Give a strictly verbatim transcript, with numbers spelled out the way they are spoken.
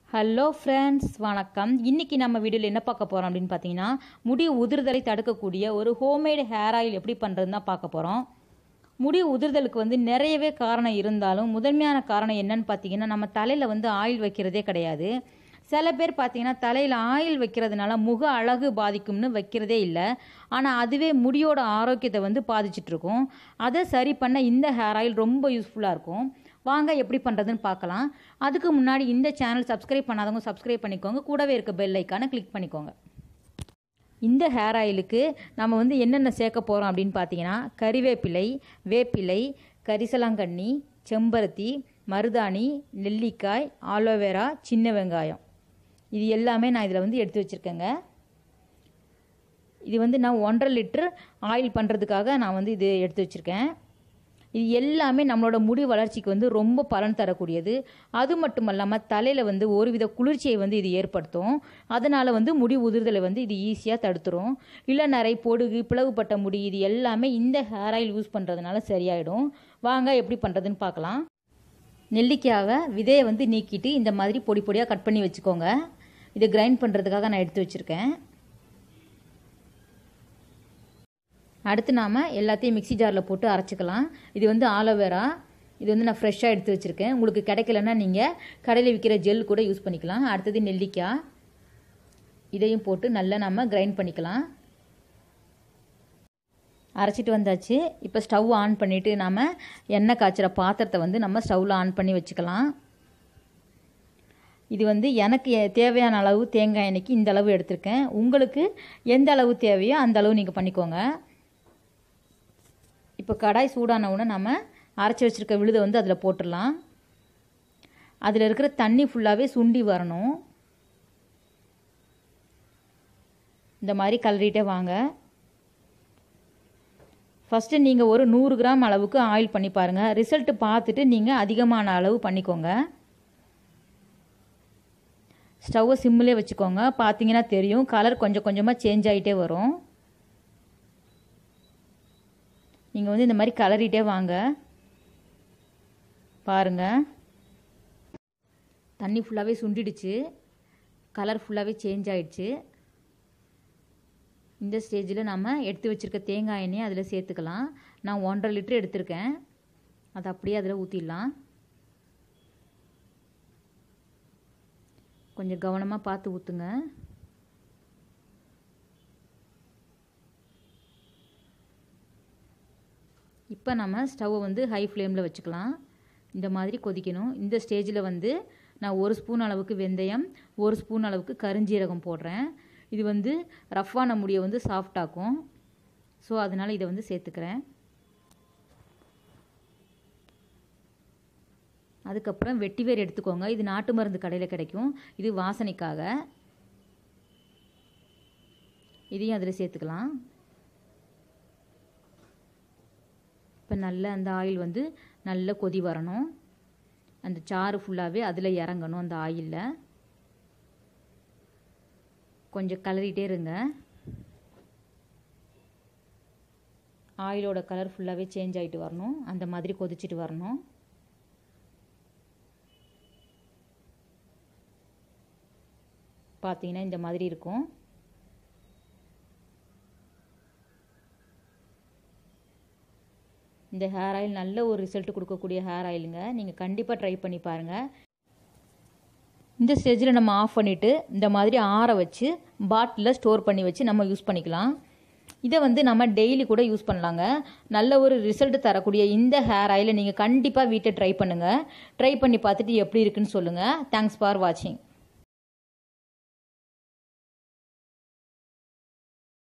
Hello friends, வணக்கம். இன்றைக்கி நம்ம வீடியோவில் என்ன பார்க்க போகிறோம் அப்படின்னு பார்த்தீங்கன்னா, முடி உதிர்தலை தடுக்கக்கூடிய ஒரு ஹோம்மேடு ஹேர் ஆயில் எப்படி பண்ணுறதுன்னு தான் பார்க்க போகிறோம். முடி உதிர்தலுக்கு வந்து நிறையவே காரணம் இருந்தாலும் முதன்மையான காரணம் என்னன்னு பார்த்தீங்கன்னா, நம்ம தலையில் வந்து ஆயில் வைக்கிறதே கிடையாது. சில பேர் பார்த்தீங்கன்னா தலையில் ஆயில் வைக்கிறதுனால முக அழகு பாதிக்கும்னு வைக்கிறதே இல்லை. ஆனால் அதுவே முடியோட ஆரோக்கியத்தை வந்து பாதிச்சிட்ருக்கும். அதை சரி பண்ண இந்த ஹேர் ஆயில் ரொம்ப யூஸ்ஃபுல்லாக இருக்கும். வாங்க எப்படி பண்ணுறதுன்னு பார்க்கலாம். அதுக்கு முன்னாடி இந்த சேனல் சப்ஸ்கிரைப் பண்ணாதவங்க சப்ஸ்கிரைப் பண்ணிக்கோங்க. கூடவே இருக்க பெல் ஐக்கானை கிளிக் பண்ணிக்கோங்க. இந்த ஹேர் ஆயிலுக்கு நம்ம வந்து என்னென்ன சேர்க்க போகிறோம் அப்படின்னு பார்த்தீங்கன்னா, கறிவேப்பிலை, வேப்பிலை, கரிசலாங்கண்ணி, செம்பருத்தி, மருதாணி, நெல்லிக்காய், ஆலோவேரா, சின்ன வெங்காயம், இது எல்லாமே நான் இதில் வந்து எடுத்து வச்சுருக்கேங்க. இது வந்து நான் ஒன்றரை லிட்டர் ஆயில் பண்ணுறதுக்காக நான் வந்து இது எடுத்து வச்சுருக்கேன். இது எல்லாமே நம்மளோட முடி வளர்ச்சிக்கு வந்து ரொம்ப பலன் தரக்கூடியது. அது மட்டும் இல்லாமல் தலையில் வந்து ஒருவித குளிர்ச்சியை வந்து இது ஏற்படுத்தும். அதனால் வந்து முடி உதிர்தலை வந்து இது ஈஸியாக தடுத்துரும். இளநரை, பொடுகு, பிளவுபட்ட முடி, இது எல்லாமே இந்த ஹேர் ஆயில் யூஸ் பண்ணுறதுனால சரியாயிடும். வாங்க எப்படி பண்ணுறதுன்னு பார்க்கலாம். நெல்லிக்காவை விதையை வந்து நீக்கிட்டு இந்த மாதிரி பொடி பொடியாக கட் பண்ணி வச்சுக்கோங்க. இதை கிரைண்ட் பண்ணுறதுக்காக நான் எடுத்து வச்சுருக்கேன். அடுத்து நாம் எல்லாத்தையும் மிக்சி ஜாரில் போட்டு அரைச்சிக்கலாம். இது வந்து ஆலோவேரா, இது வந்து நான் ஃப்ரெஷ்ஷாக எடுத்து வச்சுருக்கேன். உங்களுக்கு கிடைக்கலன்னா நீங்கள் கடையில் விற்கிற ஜெல் கூட யூஸ் பண்ணிக்கலாம். அடுத்தது நெல்லிக்காய், இதையும் போட்டு நல்லா நம்ம கிரைண்ட் பண்ணிக்கலாம். அரைச்சிட்டு வந்தாச்சு. இப்போ ஸ்டவ் ஆன் பண்ணிவிட்டு நாம் எண்ணெய் காய்ச்சிற பாத்திரத்தை வந்து நம்ம ஸ்டவ்வில் ஆன் பண்ணி வச்சுக்கலாம். இது வந்து எனக்கு தேவையான அளவு தேங்காய் எண்ணெய்க்கு இந்த அளவு எடுத்திருக்கேன். உங்களுக்கு எந்த அளவு தேவையோ அந்த அளவு நீங்கள் பண்ணிக்கோங்க. இப்போ கடாய் சூடான உடனே நம்ம அரைச்சி வச்சுருக்க விழுதை வந்து அதில் போட்டுடலாம். அதில் இருக்கிற தண்ணி ஃபுல்லாகவே சுண்டி வரணும். இந்த மாதிரி கலரிட்டே வாங்க. ஃபஸ்ட்டு நீங்கள் ஒரு நூறு கிராம் அளவுக்கு ஆயில் பண்ணி பாருங்கள். ரிசல்ட்டு பார்த்துட்டு நீங்கள் அதிகமான அளவு பண்ணிக்கோங்க. ஸ்டவ்வை சிம்மிலே வச்சுக்கோங்க. பார்த்தீங்கன்னா தெரியும், கலர் கொஞ்சம் கொஞ்சமாக சேஞ்ச் ஆகிட்டே வரும். நீங்கள் வந்து இந்த மாதிரி கலரிட்டே வாங்க. பாருங்கள், தண்ணி ஃபுல்லாகவே சுண்டிடுச்சு, கலர் ஃபுல்லாகவே சேஞ்ச் ஆகிடுச்சு. இந்த ஸ்டேஜில் நம்ம எடுத்து வச்சுருக்க தேங்காய் எண்ணெயை அதில் சேர்த்துக்கலாம். நான் ஒன்றரை லிட்டர் எடுத்திருக்கேன். அதை அப்படியே அதில் ஊற்றிடலாம். கொஞ்சம் கவனமாக பார்த்து ஊற்றுங்க. இப்போ நம்ம ஸ்டவ்வை வந்து ஹை ஃப்ளேமில் வச்சுக்கலாம். இந்த மாதிரி கொதிக்கணும். இந்த ஸ்டேஜில் வந்து நான் ஒரு ஸ்பூன் அளவுக்கு வெந்தயம், ஒரு ஸ்பூன் அளவுக்கு கருஞ்சீரகம் போடுறேன். இது வந்து ரஃப்பான முடியை வந்து சாஃப்டாக்கும். ஸோ அதனால் இதை வந்து சேர்த்துக்கிறேன். அதுக்கப்புறம் வெட்டிவேர் எடுத்துக்கோங்க. இது நாட்டு மருந்து கடையில் கிடைக்கும். இது வாசனைக்காக. இதையும் அதில் சேர்த்துக்கலாம். இப்போ நல்ல அந்த ஆயில் வந்து நல்ல கொதி வரணும். அந்த சாறு ஃபுல்லாகவே அதில் இறங்கணும். அந்த ஆயிலில் கொஞ்சம் கலரிட்டே இருங்க. ஆயிலோட கலர் ஃபுல்லாகவே சேஞ்ச் ஆகிட்டு வரணும். அந்த மாதிரி கொதிச்சுட்டு வரணும். பார்த்தீங்கன்னா இந்த மாதிரி இருக்கும். இந்த ஹேர் ஆயில் நல்ல ஒரு ரிசல்ட் கொடுக்கக்கூடிய ஹேர் ஆயிலுங்க. நீங்கள் கண்டிப்பாக ட்ரை பண்ணி பாருங்கள். இந்த ஸ்டேஜில் நம்ம ஆஃப் பண்ணிவிட்டு இந்த மாதிரி ஆற வச்சு பாட்டிலில் ஸ்டோர் பண்ணி வச்சு நம்ம யூஸ் பண்ணிக்கலாம். இதை வந்து நம்ம டெய்லி கூட யூஸ் பண்ணலாங்க. நல்ல ஒரு ரிசல்ட் தரக்கூடிய இந்த ஹேர் ஆயிலை நீங்கள் கண்டிப்பாக வீட்டை ட்ரை பண்ணுங்கள். ட்ரை பண்ணி பார்த்துட்டு எப்படி இருக்குன்னு சொல்லுங்கள். தேங்க்ஸ் ஃபார் வாட்சிங்.